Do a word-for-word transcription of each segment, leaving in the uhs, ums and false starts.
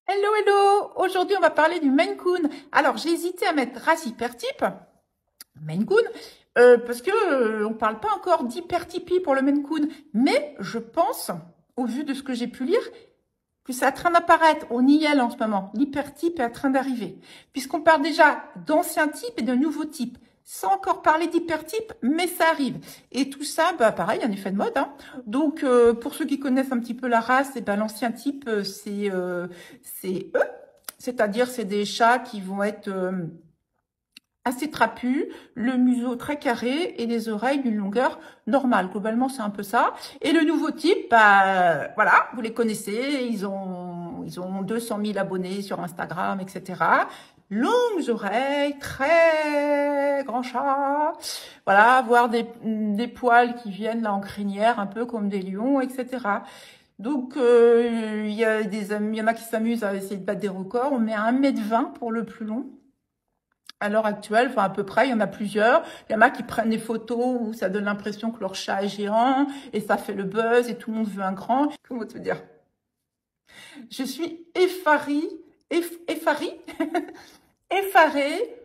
Hello, hello! Aujourd'hui, on va parler du Maine Coon. Alors, j'ai hésité à mettre race hypertype, Maine Coon, euh, parce que euh, on parle pas encore d'hypertypie pour le Maine Coon. Mais je pense, au vu de ce que j'ai pu lire, que c'est en train d'apparaître. On y est là en ce moment. L'hypertype est en train d'arriver. Puisqu'on parle déjà d'anciens types et de nouveaux types. Sans encore parler d'hypertype, mais ça arrive. Et tout ça, bah pareil, un effet de mode. Hein. Donc, euh, pour ceux qui connaissent un petit peu la race, et ben l'ancien type, euh, c'est euh, c'est eux. C'est-à-dire, c'est des chats qui vont être euh, assez trapus, le museau très carré et les oreilles d'une longueur normale. Globalement, c'est un peu ça. Et le nouveau type, bah, voilà, vous les connaissez, ils ont, ils ont deux cent mille abonnés sur Instagram, et cetera. Longues oreilles, très grand chat, voilà, voir des, des poils qui viennent là en crinière, un peu comme des lions, et cetera. Donc, euh, il y a des, il y en a qui s'amusent à essayer de battre des records. On met à un mètre vingt pour le plus long. À l'heure actuelle, enfin à peu près, il y en a plusieurs. Il y en a qui prennent des photos où ça donne l'impression que leur chat est géant et ça fait le buzz et tout le monde veut un grand. Comment te dire? Je suis effarée, eff, effarée, effarée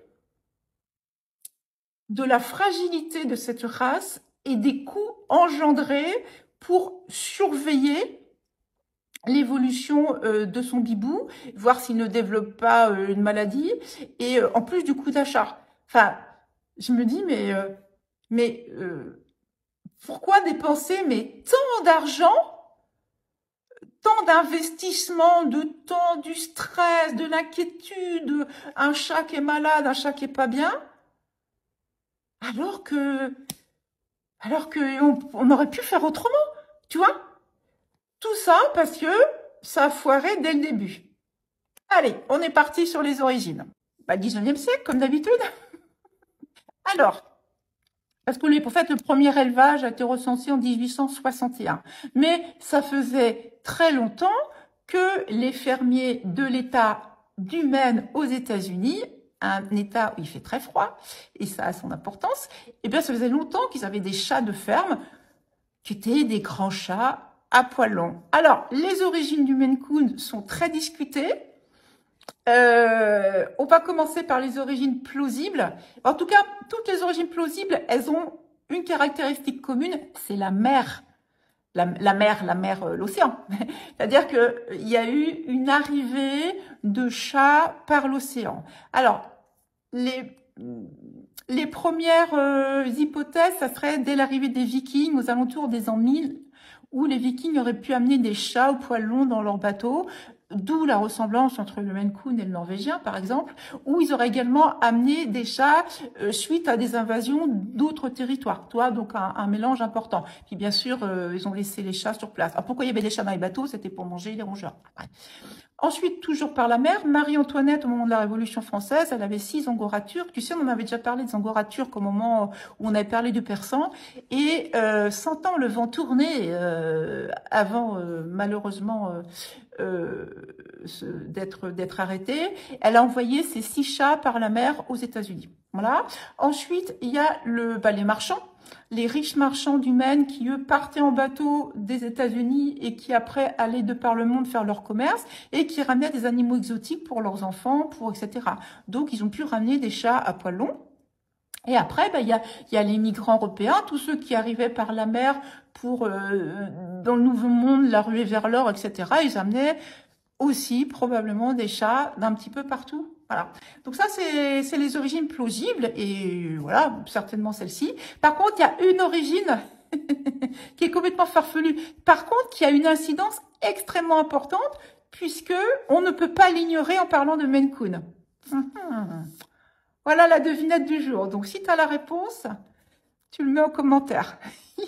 de la fragilité de cette race et des coûts engendrés pour surveiller l'évolution euh, de son bibou, voir s'il ne développe pas euh, une maladie, et euh, en plus du coût d'achat. Enfin, je me dis, mais, euh, mais euh, pourquoi dépenser mais tant d'argent, tant d'investissement, de temps, du stress, de l'inquiétude, un chat qui est malade, un chat qui est pas bien, alors que, alors que on, on aurait pu faire autrement, tu vois? Tout ça parce que ça a foiré dès le début. Allez, on est parti sur les origines. Bah, dix-neuvième siècle, comme d'habitude. Alors, parce que les, pour fait, le premier élevage a été recensé en mille huit cent soixante et un. Mais ça faisait très longtemps que les fermiers de l'État du Maine aux États-Unis, un État où il fait très froid, et ça a son importance, eh bien, ça faisait longtemps qu'ils avaient des chats de ferme qui étaient des grands chats à poils longs. Alors, les origines du Maine Coon sont très discutées. Euh, on va commencer par les origines plausibles. En tout cas, toutes les origines plausibles, elles ont une caractéristique commune, c'est la mer. La, la mer, la mer, euh, l'océan. C'est-à-dire qu'il y a eu une arrivée de chats par l'océan. Alors, les, les premières euh, hypothèses, ça serait dès l'arrivée des Vikings aux alentours des ans mille, où les Vikings auraient pu amener des chats aux poils longs dans leur bateau. D'où la ressemblance entre le Maine Coon et le Norvégien, par exemple, où ils auraient également amené des chats euh, suite à des invasions d'autres territoires. Toi, donc un, un mélange important. Puis bien sûr, euh, ils ont laissé les chats sur place. Alors pourquoi il y avait des chats dans les bateaux? C'était pour manger les rongeurs. Ouais. Ensuite, toujours par la mer, Marie-Antoinette, au moment de la Révolution française, elle avait six angoratures. Tu sais, on en avait déjà parlé des angoratures au moment où on avait parlé du persan. Et euh, sentant le vent tourner, euh, avant euh, malheureusement euh, euh, d'être d'être arrêtée, elle a envoyé ses six chats par la mer aux États-Unis. Voilà. Ensuite, il y a le, bah, les marchands. Les riches marchands du Maine qui, eux, partaient en bateau des États-Unis et qui, après, allaient de par le monde faire leur commerce et qui ramenaient des animaux exotiques pour leurs enfants, pour et cetera. Donc, ils ont pu ramener des chats à poils longs. Et après, ben, il y a, il y a les migrants européens, tous ceux qui arrivaient par la mer pour, euh, dans le Nouveau Monde, la ruée vers l'or, et cetera. Ils amenaient aussi probablement des chats d'un petit peu partout. Voilà. Donc ça, c'est c'est les origines plausibles et voilà, certainement celle-ci. Par contre, il y a une origine qui est complètement farfelue. Par contre, qui a une incidence extrêmement importante puisque on ne peut pas l'ignorer en parlant de Maine Coon. Hum. Voilà la devinette du jour. Donc, si tu as la réponse, tu le mets en commentaire.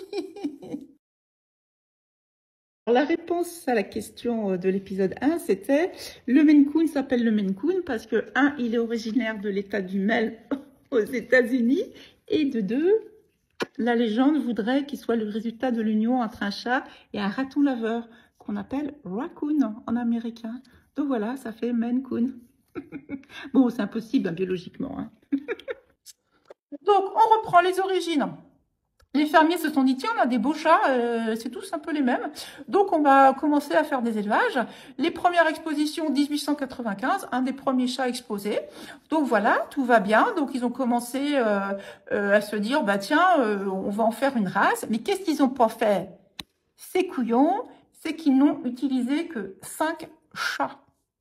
La réponse à la question de l'épisode un, c'était le Maine Coon s'appelle le Maine Coon parce que, un, il est originaire de l'état du Maine aux États-Unis, et de deux, la légende voudrait qu'il soit le résultat de l'union entre un chat et un raton laveur qu'on appelle raccoon en américain. Donc voilà, ça fait Maine Coon. Bon, c'est impossible hein, biologiquement. Hein. Donc, on reprend les origines. Les fermiers se sont dit, tiens, on a des beaux chats, euh, c'est tous un peu les mêmes. Donc, on va commencer à faire des élevages. Les premières expositions, dix-huit cent quatre-vingt-quinze, un des premiers chats exposés. Donc, voilà, tout va bien. Donc, ils ont commencé euh, euh, à se dire, bah tiens, euh, on va en faire une race. Mais qu'est-ce qu'ils n'ont pas fait? Ces couillons, c'est qu'ils n'ont utilisé que cinq chats.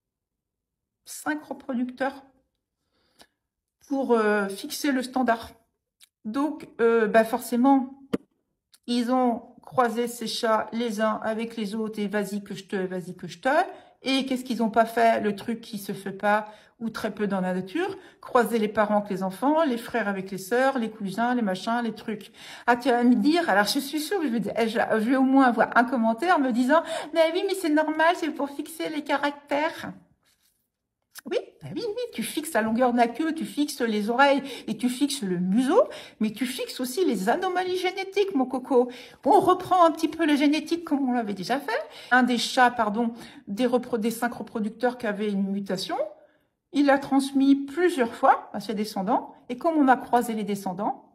Cinq reproducteurs pour euh, fixer le standard. Donc, euh, bah forcément, ils ont croisé ces chats les uns avec les autres et vas-y que je te, vas-y que je te. Et qu'est-ce qu'ils n'ont pas fait? Le truc qui se fait pas ou très peu dans la nature. Croiser les parents avec les enfants, les frères avec les sœurs, les cousins, les machins, les trucs. Ah, tu vas me dire, alors je suis sûre que je vais, je, je vais au moins avoir un commentaire me disant, mais oui, mais c'est normal, c'est pour fixer les caractères. Oui, bah oui, oui, tu fixes la longueur de la queue, tu fixes les oreilles et tu fixes le museau, mais tu fixes aussi les anomalies génétiques, mon coco. On reprend un petit peu les génétiques comme on l'avait déjà fait. Un des chats, pardon, des, repro des cinq reproducteurs qui avaient une mutation, il l'a transmis plusieurs fois à ses descendants, et comme on a croisé les descendants,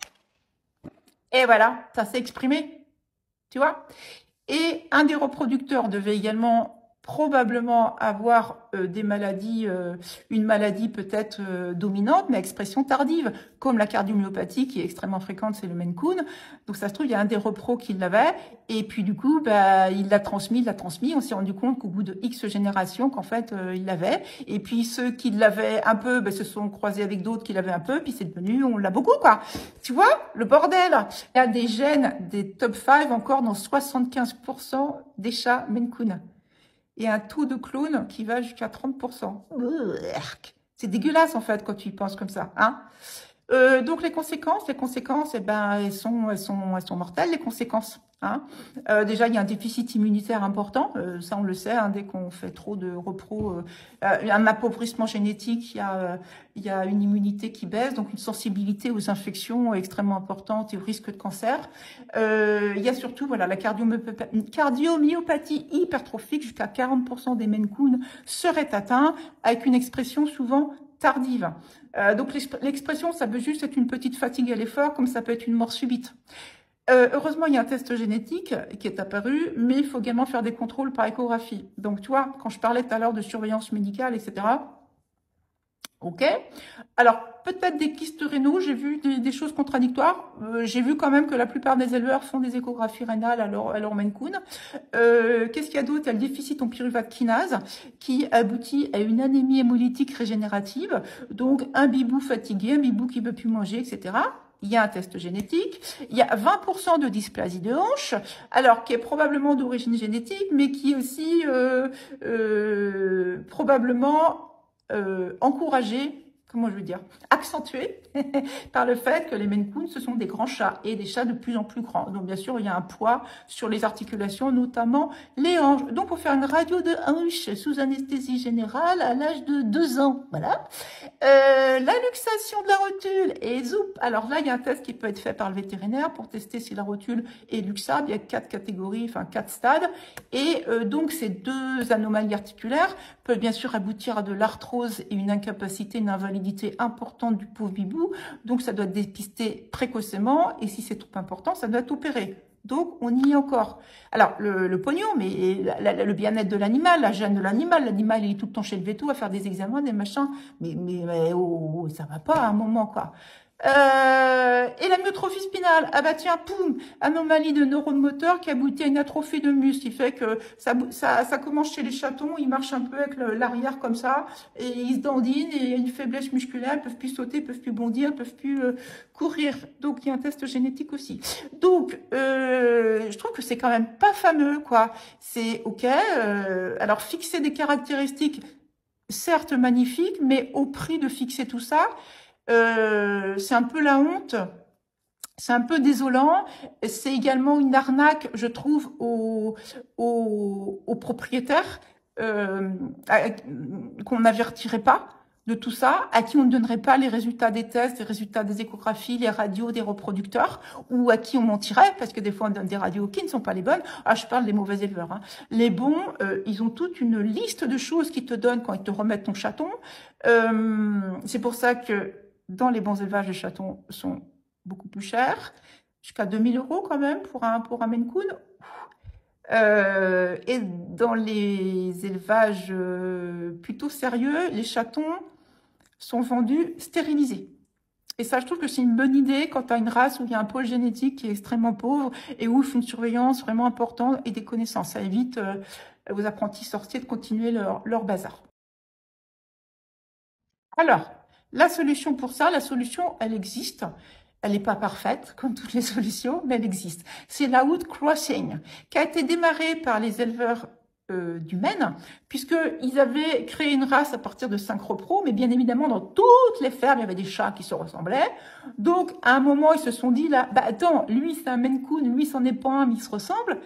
et voilà, ça s'est exprimé, tu vois. Et un des reproducteurs devait également probablement avoir euh, des maladies, euh, une maladie peut-être euh, dominante, mais à expression tardive, comme la cardiomyopathie qui est extrêmement fréquente, c'est le Maine Coon. Donc ça se trouve, il y a un des repros qui l'avait, et puis du coup, bah, il l'a transmis, il l'a transmis. On s'est rendu compte qu'au bout de X générations, qu'en fait, euh, il l'avait. Et puis ceux qui l'avaient un peu, bah, se sont croisés avec d'autres qui l'avaient un peu, puis c'est devenu, on l'a beaucoup, quoi. Tu vois, le bordel. Il y a des gènes, des top cinq encore dans soixante-quinze pour cent des chats Maine Coon. Et un taux de clone qui va jusqu'à trente pour cent. C'est dégueulasse, en fait, quand tu y penses comme ça. Hein. Euh, donc, les conséquences, les conséquences, eh ben, elles sont, elles sont, elles sont mortelles, les conséquences. Hein. Euh, déjà, il y a un déficit immunitaire important. Euh, ça, on le sait, hein, dès qu'on fait trop de repro, euh, euh, un appauvrissement génétique, il y, a, euh, il y a une immunité qui baisse, donc une sensibilité aux infections extrêmement importante et au risque de cancer. Euh, il y a surtout voilà, la cardiomyopathie, cardiomyopathie hypertrophique, jusqu'à quarante pour cent des Maine Coon seraient atteints, avec une expression souvent tardive. Euh, donc l'expression, ça peut juste être une petite fatigue à l'effort, comme ça peut être une mort subite. Euh, heureusement, il y a un test génétique qui est apparu, mais il faut également faire des contrôles par échographie. Donc, tu vois, quand je parlais tout à l'heure de surveillance médicale, et cetera. Ok. Alors, peut-être des kystes rénaux, j'ai vu des, des choses contradictoires. Euh, j'ai vu quand même que la plupart des éleveurs font des échographies rénales à leur, à leur Maine Coon. Euh, Qu'est-ce qu'il y a d'autre? Il y a le déficit en pyruvate kinase qui aboutit à une anémie hémolytique régénérative. Donc, un bibou fatigué, un bibou qui ne veut plus manger, et cetera. Il y a un test génétique, il y a vingt pour cent de dysplasie de hanche, alors qui est probablement d'origine génétique, mais qui est aussi euh, euh, probablement euh, encouragé, comment je veux dire, accentué par le fait que les Maine Coon, ce sont des grands chats et des chats de plus en plus grands. Donc, bien sûr, il y a un poids sur les articulations, notamment les hanches. Donc, pour faire une radio de hanche sous anesthésie générale à l'âge de deux ans, voilà. Euh, la luxation de la rotule et zoup. Alors là, il y a un test qui peut être fait par le vétérinaire pour tester si la rotule est luxable. Il y a quatre catégories, enfin quatre stades. Et euh, donc, ces deux anomalies articulaires peuvent bien sûr aboutir à de l'arthrose et une incapacité, une invalidité importante du pauvre bibou. Donc, ça doit être dépisté précocement. Et si c'est trop important, ça doit être opéré. Donc, on y est encore. Alors, le, le pognon, mais la, la, le bien-être de l'animal, la gêne de l'animal. L'animal, il est tout le temps chez le véto à faire des examens, des machins. Mais, mais, mais oh, oh, ça va pas à un moment, quoi. Euh, et la myotrophie spinale, ah bah tiens, poum, anomalie de neurones moteurs qui aboutit à une atrophie de muscle, qui fait que ça, ça, ça commence chez les chatons, ils marchent un peu avec l'arrière comme ça, et ils se dandinent, et il y a une faiblesse musculaire, ils peuvent plus sauter, ils peuvent plus bondir, ils peuvent plus euh, courir. Donc il y a un test génétique aussi. Donc euh, je trouve que c'est quand même pas fameux, quoi. C'est ok. Euh, alors fixer des caractéristiques, certes magnifiques, mais au prix de fixer tout ça. Euh, c'est un peu la honte, c'est un peu désolant, c'est également une arnaque, je trouve, aux, aux, aux propriétaires euh, qu'on n'avertirait pas de tout ça, à qui on ne donnerait pas les résultats des tests, les résultats des échographies, les radios des reproducteurs, ou à qui on mentirait, parce que des fois on donne des radios qui ne sont pas les bonnes. Ah, je parle des mauvais éleveurs. Hein. Les bons, euh, ils ont toute une liste de choses qu'ils te donnent quand ils te remettent ton chaton. Euh, c'est pour ça que dans les bons élevages, les chatons sont beaucoup plus chers. jusqu'à deux mille euros quand même pour un, pour un Maine Coon. Euh, et dans les élevages euh, plutôt sérieux, les chatons sont vendus stérilisés. Et ça, je trouve que c'est une bonne idée quand tu as une race où il y a un pôle génétique qui est extrêmement pauvre et où il faut une surveillance vraiment importante et des connaissances. Ça évite euh, aux apprentis sorciers de continuer leur, leur bazar. Alors, la solution pour ça, la solution, elle existe. Elle n'est pas parfaite, comme toutes les solutions, mais elle existe. C'est la outcrossing, qui a été démarrée par les éleveurs euh, du Maine, puisqu'ils avaient créé une race à partir de Synchropro, mais bien évidemment, dans toutes les fermes, il y avait des chats qui se ressemblaient. Donc, à un moment, ils se sont dit, là, bah attends, lui, c'est un Maine Coon, lui, c'en est pas un, mais ils se ressemblent.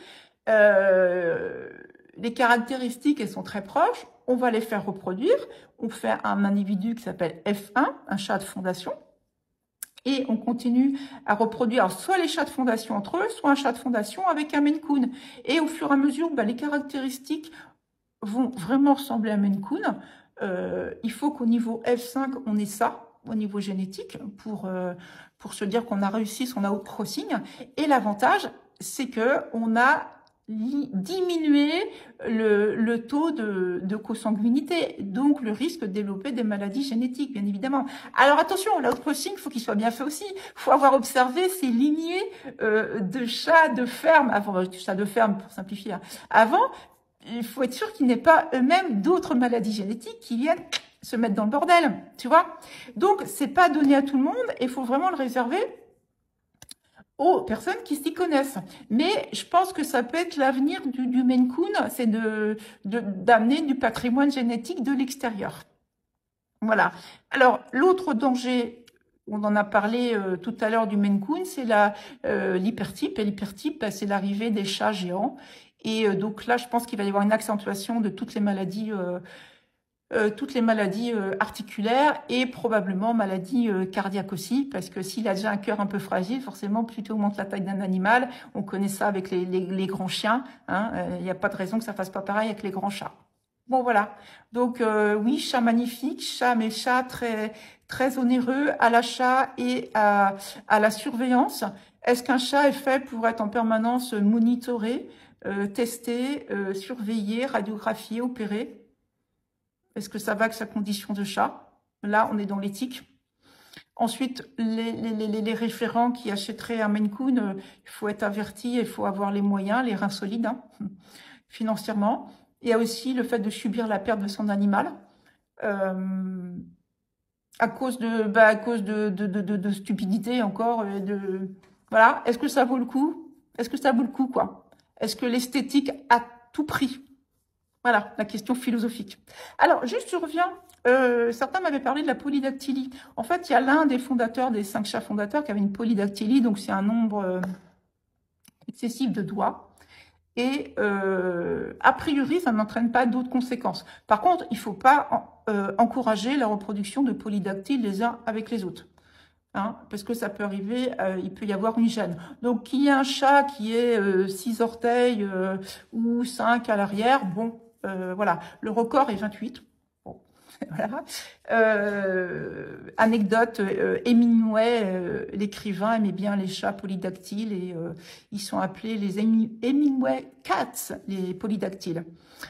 Euh, les caractéristiques, elles sont très proches. On va les faire reproduire. On fait un individu qui s'appelle F un, un chat de fondation. Et on continue à reproduire soit les chats de fondation entre eux, soit un chat de fondation avec un Maine Coon. Et au fur et à mesure, bah, les caractéristiques vont vraiment ressembler à Maine Coon. Euh, il faut qu'au niveau F cinq, on ait ça, au niveau génétique, pour, euh, pour se dire qu'on a réussi son outcrossing. Et l'avantage, c'est que on a diminuer le, le taux de, de consanguinité, donc le risque de développer des maladies génétiques, bien évidemment. Alors attention, l'outcrossing, il faut qu'il soit bien fait aussi. Il faut avoir observé ces lignées euh, de chats de ferme, avant, chats de ferme pour simplifier, hein. Avant, il faut être sûr qu'ils n'aient pas eux-mêmes d'autres maladies génétiques qui viennent se mettre dans le bordel, tu vois. Donc, c'est pas donné à tout le monde et il faut vraiment le réserver aux personnes qui s'y connaissent. Mais je pense que ça peut être l'avenir du, du Maine Coon, c'est de, de, d'amener du patrimoine génétique de l'extérieur. Voilà. Alors, l'autre danger, on en a parlé euh, tout à l'heure du Maine Coon, c'est la euh, l'hypertype. Et l'hypertype, bah, c'est l'arrivée des chats géants. Et euh, donc là, je pense qu'il va y avoir une accentuation de toutes les maladies euh, Euh, toutes les maladies euh, articulaires et probablement maladies euh, cardiaques aussi, parce que s'il a déjà un cœur un peu fragile, forcément, plus tu augmentes la taille d'un animal, on connaît ça avec les, les, les grands chiens, hein, il euh, n'y a pas de raison que ça fasse pas pareil avec les grands chats. Bon, voilà. Donc, euh, oui, chat magnifique, chat, mais chat très, très onéreux à l'achat et à, à la surveillance. Est-ce qu'un chat est fait pour être en permanence monitoré, euh, testé, euh, surveillé, radiographié, opéré? Est-ce que ça va avec sa condition de chat? Là, on est dans l'éthique. Ensuite, les, les, les, les référents qui achèteraient un Maine Coon, euh, il faut être averti, il faut avoir les moyens, les reins solides, hein, financièrement. Il y a aussi le fait de subir la perte de son animal euh, à cause de, bah, à cause de, de, de, de, de stupidité encore. De, voilà. Est-ce que ça vaut le coup? Est-ce que ça vaut le coup, quoi? Est-ce que l'esthétique à tout prix? Voilà, la question philosophique. Alors, juste, je reviens. Euh, certains m'avaient parlé de la polydactylie. En fait, il y a l'un des fondateurs, des cinq chats fondateurs, qui avait une polydactylie. Donc, c'est un nombre euh, excessif de doigts. Et euh, a priori, ça n'entraîne pas d'autres conséquences. Par contre, il ne faut pas en, euh, encourager la reproduction de polydactyles les uns avec les autres. Hein, parce que ça peut arriver, euh, il peut y avoir une gêne. Donc, qu'il y ait un chat qui ait euh, six orteils euh, ou cinq à l'arrière, bon, euh, voilà. Le record est vingt-huit. Bon, voilà. Euh, anecdote, euh, Hemingway, euh, l'écrivain, aimait bien les chats polydactyles et euh, ils sont appelés les Hemingway Cats, les polydactyles.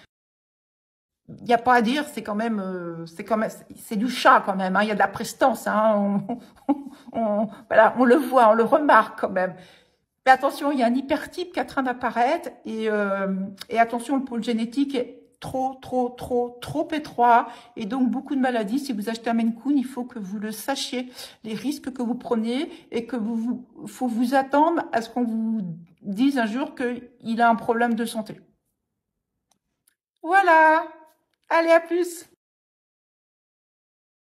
Il n'y a pas à dire, c'est quand même, euh, c'est quand même, c'est du chat quand même. Hein, il y a de la prestance. Hein, on, on, voilà, on le voit, on le remarque quand même. Mais attention, il y a un hypertype qui est en train d'apparaître et, euh, et attention, le pôle génétique est trop, trop, trop, trop étroit et donc beaucoup de maladies. Si vous achetez un Maine Coon, il faut que vous le sachiez, les risques que vous prenez et que vous, vous faut vous attendre à ce qu'on vous dise un jour qu'il a un problème de santé. Voilà. Allez, à plus!